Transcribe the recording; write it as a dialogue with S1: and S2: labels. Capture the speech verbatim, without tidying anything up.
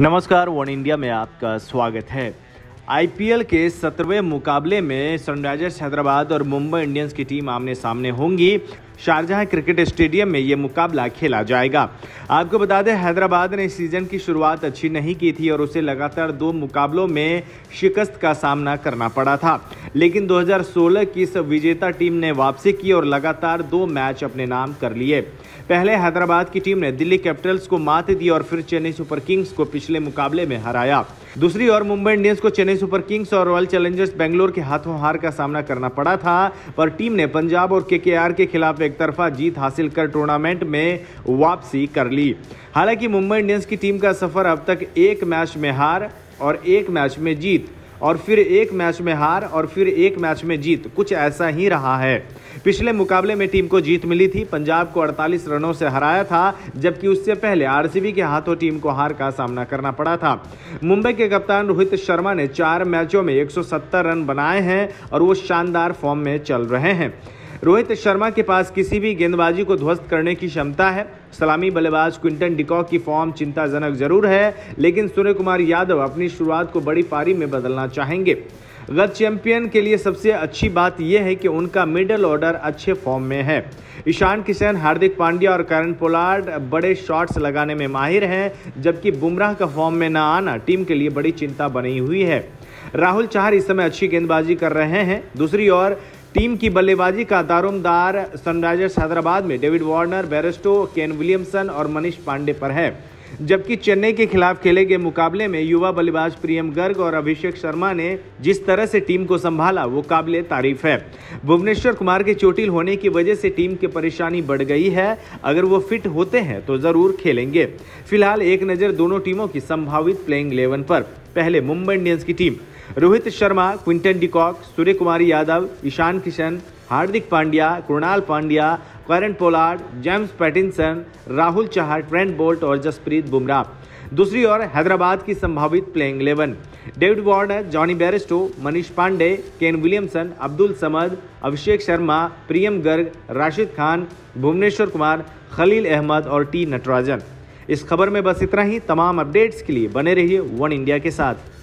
S1: नमस्कार, one India में आपका स्वागत है। आईपीएल के सत्रहवें मुकाबले में सनराइजर्स हैदराबाद और मुंबई इंडियंस की टीम आमने सामने होंगी। शारजाह क्रिकेट स्टेडियम में ये मुकाबला खेला जाएगा। आपको बता दें, हैदराबाद ने इस सीजन की शुरुआत अच्छी नहीं की थी और उसे लगातार दो मुकाबलों में शिकस्त का सामना करना पड़ा था, लेकिन दो हज़ार सोलह की इस विजेता टीम ने वापसी की और लगातार दो मैच अपने नाम कर लिए। पहले हैदराबाद की टीम ने दिल्ली कैपिटल्स को मात दी और फिर चेन्नई सुपर किंग्स को पिछले मुकाबले में हराया। दूसरी ओर मुंबई इंडियंस को चेन्नई सुपर किंग्स और रॉयल चैलेंजर्स बेंगलोर के हाथों हार का सामना करना पड़ा था, पर टीम ने पंजाब और केकेआर के खिलाफ एक तरफा जीत हासिल कर टूर्नामेंट में वापसी कर ली। हालांकि मुंबई इंडियंस की टीम का सफर अब तक एक मैच में हार और एक मैच में जीत और फिर एक मैच में हार और फिर एक मैच में जीत, कुछ ऐसा ही रहा है। पिछले मुकाबले में टीम को जीत मिली थी, पंजाब को अड़तालीस रनों से हराया था, जबकि उससे पहले आरसीबी के हाथों टीम को हार का सामना करना पड़ा था। मुंबई के कप्तान रोहित शर्मा ने चार मैचों में एक सौ सत्तर रन बनाए हैं और वो शानदार फॉर्म में चल रहे हैं। रोहित शर्मा के पास किसी भी गेंदबाजी को ध्वस्त करने की क्षमता है। सलामी बल्लेबाज क्विंटन डिकॉक की फॉर्म चिंताजनक जरूर है, लेकिन सूर्य कुमार यादव अपनी शुरुआत को बड़ी पारी में बदलना चाहेंगे। गत चैंपियन के लिए सबसे अच्छी बात यह है कि उनका मिडिल ऑर्डर अच्छे फॉर्म में है। ईशान किशन, हार्दिक पांड्या और करण पोलार्ड बड़े शॉट्स लगाने में माहिर हैं, जबकि बुमराह का फॉर्म में न आना टीम के लिए बड़ी चिंता बनी हुई है। राहुल चहर इस समय अच्छी गेंदबाजी कर रहे हैं। दूसरी ओर टीम की बल्लेबाजी का दारोमदार सनराइजर्स हैदराबाद में David Warner, Bairstow, Kane Williamson और मनीष पांडे पर है, जबकि चेन्नई के खिलाफ खेले गए मुकाबले में युवा बल्लेबाज प्रियम गर्ग और अभिषेक शर्मा ने जिस तरह से टीम को संभाला वो काबिले तारीफ है। भुवनेश्वर कुमार के चोटिल होने की वजह से टीम की परेशानी बढ़ गई है। अगर वो फिट होते हैं तो जरूर खेलेंगे। फिलहाल एक नज़र दोनों टीमों की संभावित प्लेइंग इलेवन पर। पहले मुंबई इंडियंस की team: Rohit Sharma, Quinton de Kock, Surya Kumar Yadav, Ishan Kishan, Hardik Pandya, Krunal Pandya, Kieron Pollard, James Pattinson, Rahul Chahar, Trent Boult और जसप्रीत बुमराह। दूसरी ओर हैदराबाद की संभावित playing eleven: David Warner, Jonny Bairstow, Manish Pandey, Kane Williamson, Abdul Samad, Abhishek Sharma, Priyam Garg, Rashid Khan, Bhuvneshwar Kumar, Khaleel Ahmed और टी नटराजन। इस खबर में बस इतना ही। तमाम अपडेट्स के लिए बने रहिए वन इंडिया के साथ।